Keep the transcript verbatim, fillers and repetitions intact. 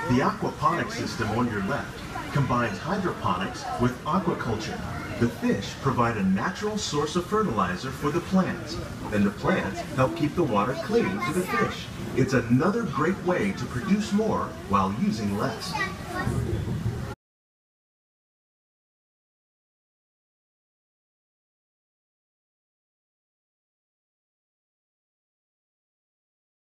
The aquaponics system on your left combines hydroponics with aquaculture. The fish provide a natural source of fertilizer for the plants, and the plants help keep the water clean for the fish. It's another great way to produce more while using less.